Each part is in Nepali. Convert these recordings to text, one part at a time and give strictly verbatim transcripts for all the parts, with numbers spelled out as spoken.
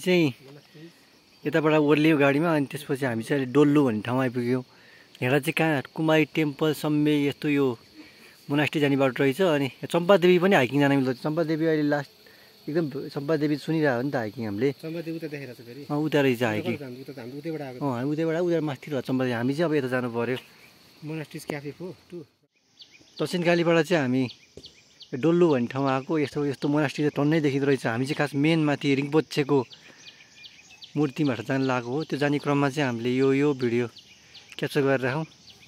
चाहिँ यताबाट ओर्लियो गाडीमा अनि त्यसपछि हामी चाहिँ अहिले डोल्लु भन्ने ठाउँ आइपुग्यौँ। यहाँ चाहिँ कहाँ कुमारी टेम्पल सम्मे यस्तो यो मोनास्ट्री जाने बाटो रहेछ। अनि चम्पादेवी पनि हाइकिङ जान मिल्छ। चम्पादेवी अहिले लास्ट एकदम चम्पादेवी सुनिरहेको हो नि त हाइकिङ हामीले। चम्पादेवी उता देखेर छ फेरि अँ उता रहेछ हाइकिङ। हामी त हामी उतैबाट आएको। अँ हामी उतैबाट उता माथि रहेछ चम्पादेवी। हामी चाहिँ अब यता जानु पऱ्यो मोनास्ट्रिज क्याफे हो टु। दक्षिणकालीबाट चाहिँ हामी डोल्लु भन्ने ठाउँ आएको। यस्तो यस्तो मोनास्ट्री चाहिँ टन्नै देखिँदो रहेछ। हामी चाहिँ खास मेन माथि रिम्पोछेको मूर्तिबाट जान लागेको हो। त्यो जाने क्रममा चाहिँ हामीले यो यो भिडियो क्याप्चर गरेर राखौँ।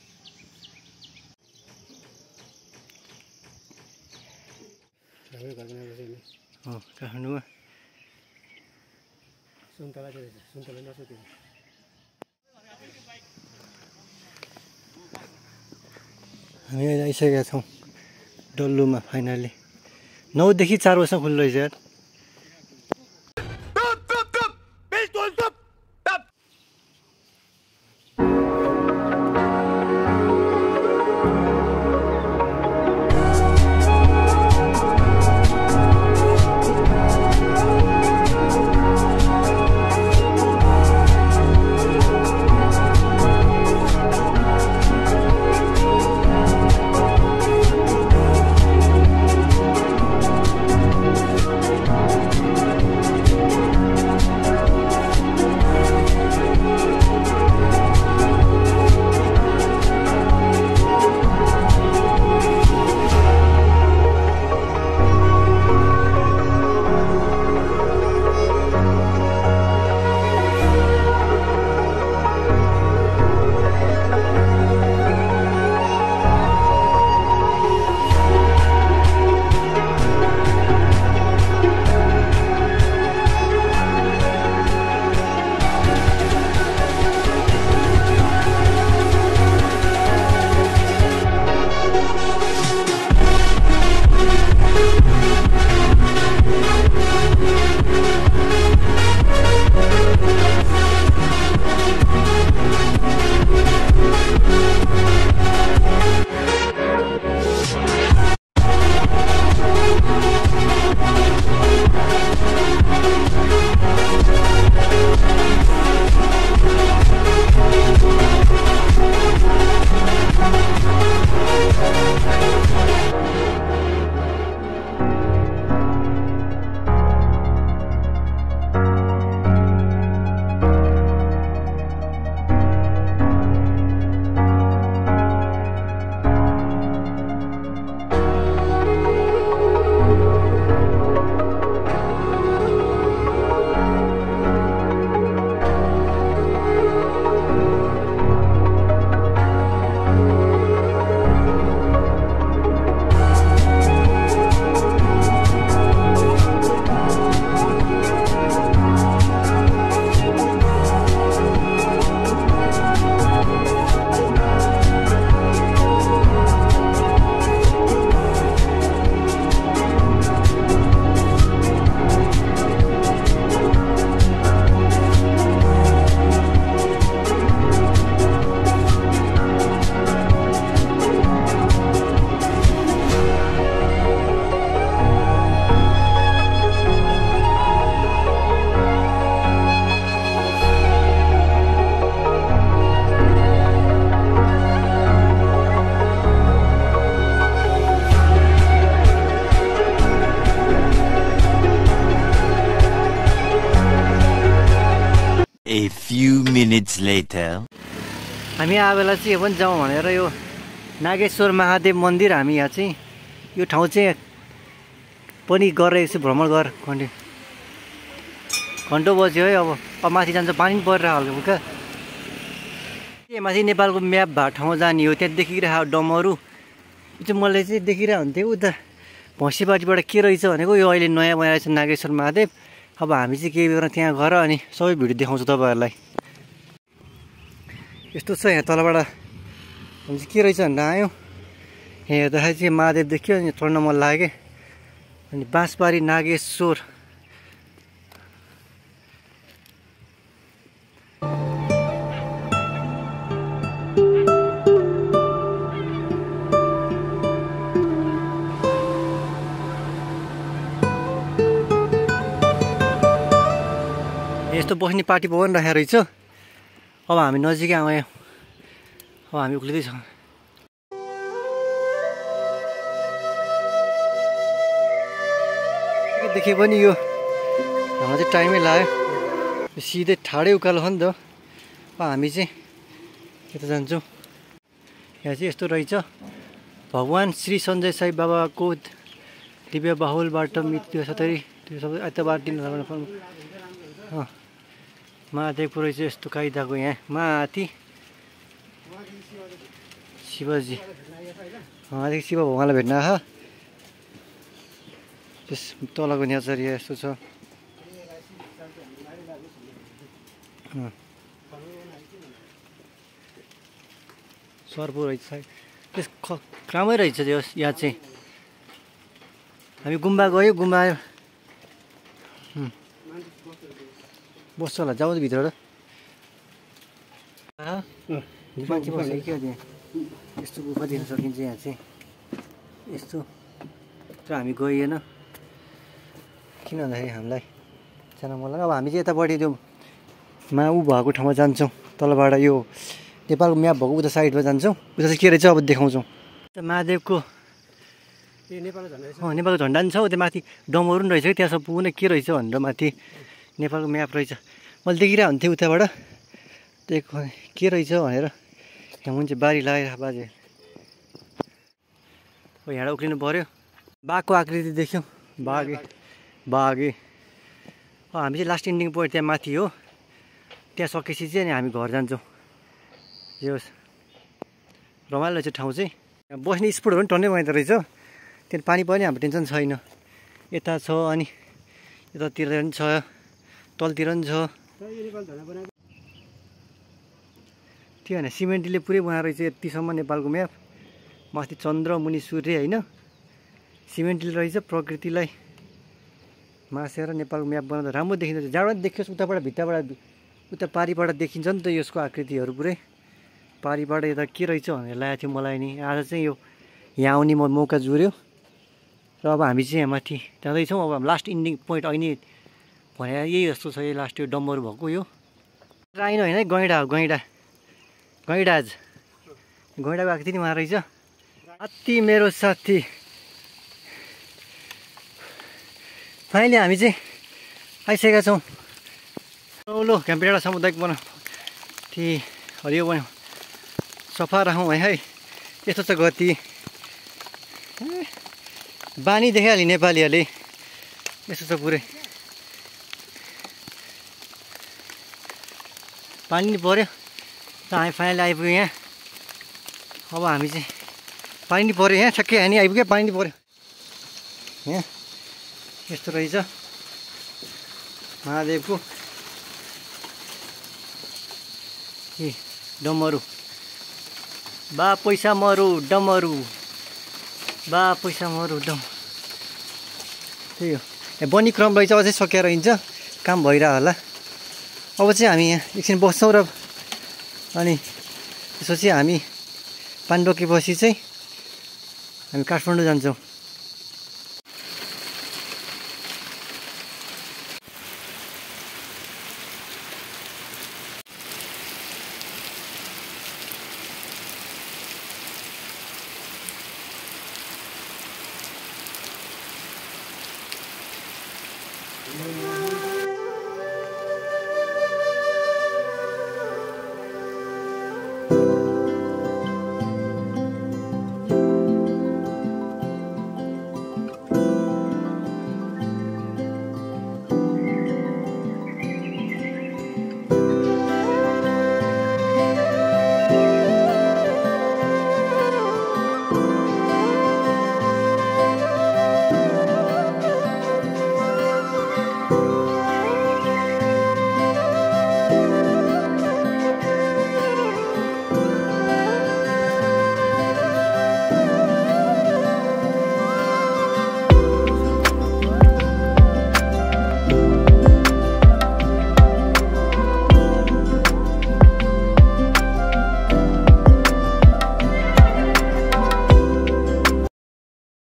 काठमाडौँमा सुन्तला चाहिँ रहेछ। सुन्तला नसोध्नु। हामी अहिले आइसकेका छौँ डल्लुमा फाइनली। नौदेखि चार वर्षमा खुल्लो रहेछ यार। A few minutes later. हामी आबेला चाहिँ यो पनि जाउँ भनेर यो नागेश्वर महादेव मन्दिर हामी यहाँ चाहिँ यो ठाउँ चाहिँ पनि गरेर एकछिन भ्रमण गर कन्टिन्यू घन्टो बज्यो है। अब अब माथि जान्छ पानी पनि परिरहेको हल्का फुल्का। ए माथि नेपालको म्याप भएको ठाउँ जाने हो। त्यहाँ देखिरहेको डमहरू यो चाहिँ मलाई चाहिँ देखिरहेको हुन्थ्यो उता भैँसीबारीबाट के रहेछ भनेको। यो अहिले नयाँ बनाएर छ नागेश्वर महादेव। अब हामी चाहिँ केही बेला त्यहाँ गएर अनि सबै भिडियो देखाउँछु तपाईँहरूलाई। यस्तो छ यहाँ तलबाट हामी चाहिँ के रहेछ भनेर आयौँ। यहाँ हेर्दाखेरि चाहिँ महादेव देखियो अनि चढ्न मन लाग्यो। अनि बाँसबारी नागेश्वर यस्तो बस्ने पार्टी पनि राखेको रहेछ। अब हामी नजिकै आयौँ, अब हामी उक्लिँदैछौँ। देखे पनि यो हाम्रो चाहिँ टाइमै लाग्यो, सिधै ठाडै उकालो हो नि त। अब हामी चाहिँ यता जान्छौँ। यहाँ चाहिँ यस्तो रहेछ, भगवान् श्री सञ्जय साई बाबाको दिव्य बाहुलबाट मृत्यु सतरी त्यो सबै आइतबार दिन महादेवको रहेछ यस्तो कायदाको। यहाँ माथि शिवजी, उहाँदेखि शिव भगवान्लाई भेट्न आह। त्यस तलको न्याचरी यस्तो छ। सर्पो रहेछ त्यस कामै रहेछ त्यो यहाँ चाहिँ। हामी गुम्बा गयो, गुम्बा आयो, बस्छ होला, जाउँ भित्र। मान्छे बस्छ कि त्यहाँ यस्तो गुफा देख्न सकिन्छ यहाँ चाहिँ यस्तो। तर हामी गइएन, किन भन्दाखेरि हामीलाई जान मन लाग्यो। अब हामी चाहिँ यतापट्टि त्यो मा ऊ भएको ठाउँमा जान्छौँ, तलबाट यो नेपालको म्याप भएको उता साइडमा जान्छौँ। उता चाहिँ के रहेछ अब देखाउँछौँ। महादेवको ए नेपालको झन्डा रहेछ। अँ नेपालको झन्डा पनि छ, त्यहाँ माथि डमहरू पनि रहेछ कि त्यहाँ सब पुग्ने के रहेछ भनेर माथि नेपालको म्याप रहेछ। मैले देखिरहेको हुन्थेँ उताबाट, त्यहाँ के रहेछ भनेर। यहाँ मुनि चाहिँ बारी लगाएर बाजे अब यहाँ उक्लिनु पऱ्यो। बाघको आकृति देख्यौँ, बाघे बाघे। अब हामी चाहिँ लास्ट इन्डिङ पोइन्ट त्यहाँ माथि हो, त्यहाँ सकेपछि चाहिँ अनि हामी घर जान्छौँ। यो रमाइलो रहेछ ठाउँ चाहिँ। यहाँ बस्ने स्पोटहरू पनि टन्नै बनाइदो रहेछ। त्यहाँ पानी पनि हाम्रो टेन्सन छैन। यता छ अनि यतातिर पनि छ, तलतिर पनि छ। त्यो होइन सिमेन्टले पुरै बनाएर रहेछ यतिसम्म नेपालको म्याप। माथि चन्द्र मुनि सूर्य होइन, सिमेन्टले रहेछ प्रकृतिलाई मासेर नेपालको म्याप बनाउँदा राम्रो देखिन्छ। जहाँबाट देखियोस् उताबाट भित्ताबाट उता पारिबाट देखिन्छ नि त यसको आकृतिहरू पुरै। पारिबाट यता के रहेछ भनेर लागेको थियो मलाई नि। आज चाहिँ यो यहाँ आउने म मौका जुर्यो र अब हामी चाहिँ यहाँ माथि जाँदैछौँ। अब लास्ट इन्डिङ पोइन्ट अहिले भने यही जस्तो छ। यो लास्ट यो डम्बर भएको यो राइन होइन है, गैँडा हो, गैँडा गैँडा आज गैँडाको आकृति नि उहाँ रहेछ। अति मेरो साथी फाइनली हामी चाहिँ आइसकेका छौँ। ठुलो घ्याम्पेडाँडा सामुदायिक वन ती हरियो वन सफा राखौँ है है। यस्तो छ गति, बानी देखाइहाल्यो नेपालीहरूले, यस्तो छ पुरै। पानी नि पऱ्यो त हामी फाइनली आइपुग्यो यहाँ। अब हामी चाहिँ पानी नि पऱ्यो यहाँ, ठ्याक्कै हामी आइपुग्यो, पानी नि पऱ्यो यहाँ। यस्तो रहेछ महादेवको ए डमरू। बा पैसा मरु डमरू, बा पैसा मरु डम। त्यही हो, यहाँ बनी क्रम रहेछ, अझै सकिएर हिँड्छ, काम भइरह होला। अब चाहिँ हामी यहाँ एकछिन बस्छौँ र अनि त्यसपछि हामी पानी रोकेपछि चाहिँ हामी काठमाडौँ जान्छौँ।